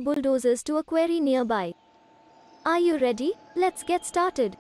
bulldozers to a quarry nearby. Are you ready? Let's get started.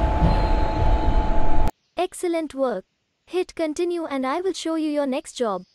Excellent work. Hit continue and I will show you your next job.